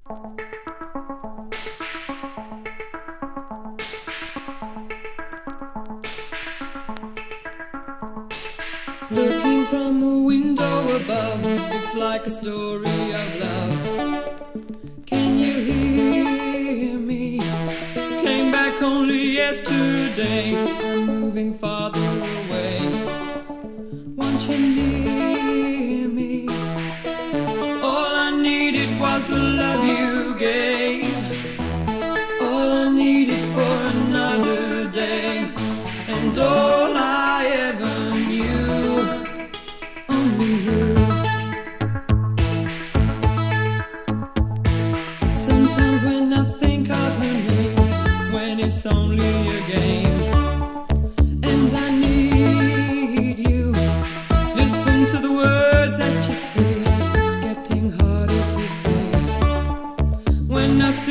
Looking from a window above, it's like a story of love. Can you hear me? Came back only yesterday. I'm moving farther away. Want you near me? All I needed was the love you gave. All I needed for another day. And all I ever knew, only you. Sometimes when I think of her name, when it's only a game, and I need you, listen to the words that you say. It's getting harder to stay when I